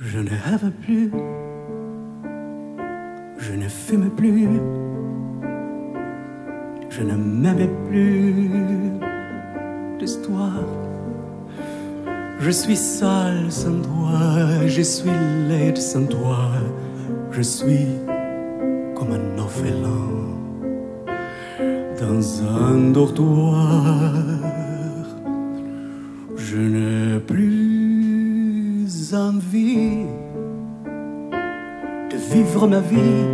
Je ne rêve plus, je ne fume plus, je ne m'aimais plus d'histoire. Je suis sale sans toi, je suis laide sans toi, je suis comme un orphelin dans un dortoir. Je n'ai plus envie de vivre ma vie.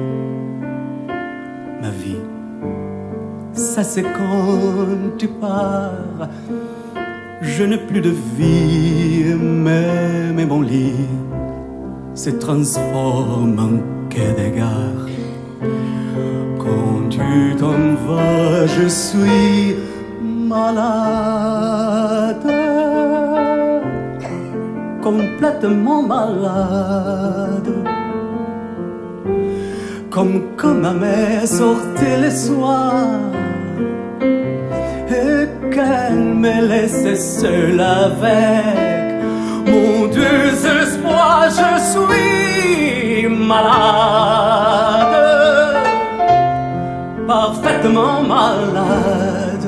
Ma vie, ça c'est quand tu pars. Je n'ai plus de vie, mais mon lit se transforme en quai de gare. Quand tu t'en vas, je suis malade, complètement malade. Comme quand ma mère sortait le soir et qu'elle me laissait seule avec mon désespoir. Je suis malade, parfaitement malade.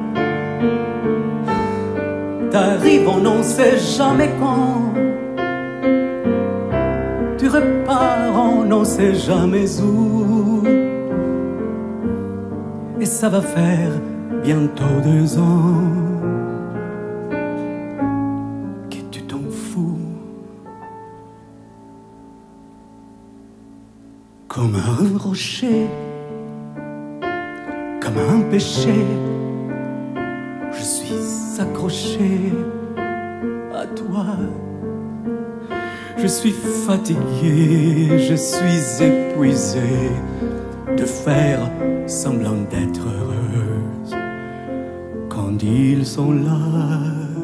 T'arrives, on n'en sait jamais quand. Tu repars, on n'en sait jamais où. Et ça va faire bientôt 2 ans que tu t'en fous. Comme un rocher, comme un péché, je suis accroché à toi. Je suis fatigué, je suis épuisé de faire semblant d'être heureuse. Quand ils sont là,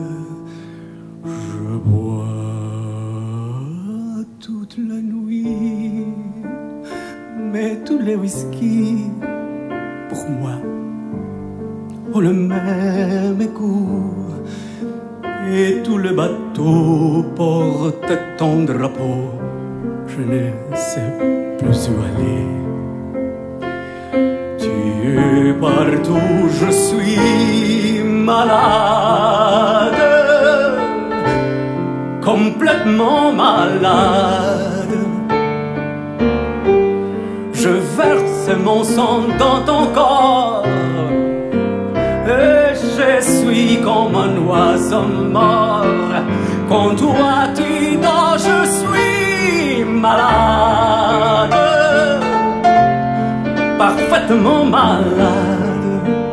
je bois toute la nuit. Mais tous les whisky, pour moi, ont le même goût. Et tout le bateau porte ton drapeau. Je ne sais plus où aller. Tu es partout, je suis malade, complètement malade. Je verse mon sang dans ton corps et je suis comme un oiseau mort. Quand toi tu dors, je suis malade, parfaitement malade.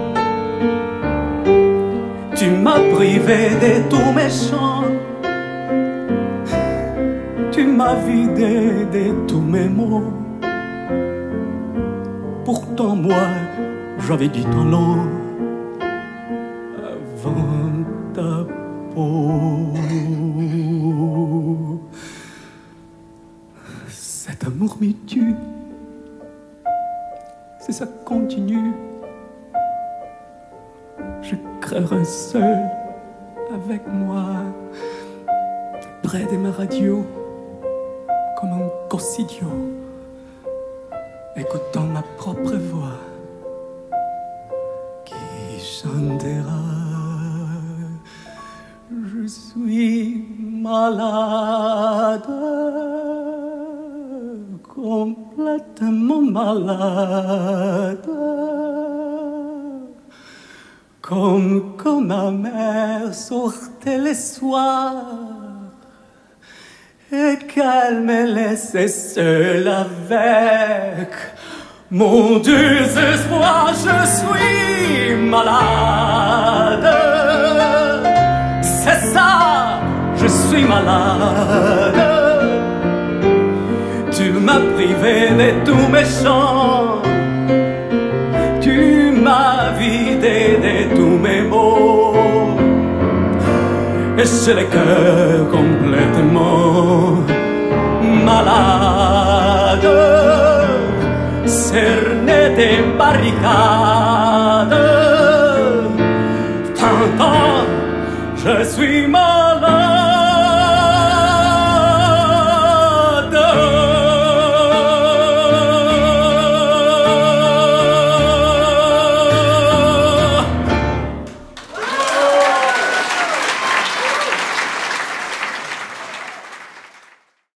Tu m'as privé de tous mes chants, tu m'as vidé de tous mes mots. Pourtant moi, j'avais du talent avant ta peau. Cet amour me tue, si ça continue, je crèverai seul avec moi, près de ma radio, comme un gosse idiot, écoutant ma propre voix qui chantera. Je suis malade, complètement malade. Comme quand ma mère sortait le soir et qu'elle me laissait seule avec mon désespoir. Je suis malade, c'est ça, je suis malade. Tu m'as privé de tous mes chants, tu m'as vidé de tous mes mots. Et j'ai le cœur complètement malade, cerné des barricades. T'entends, je suis malade.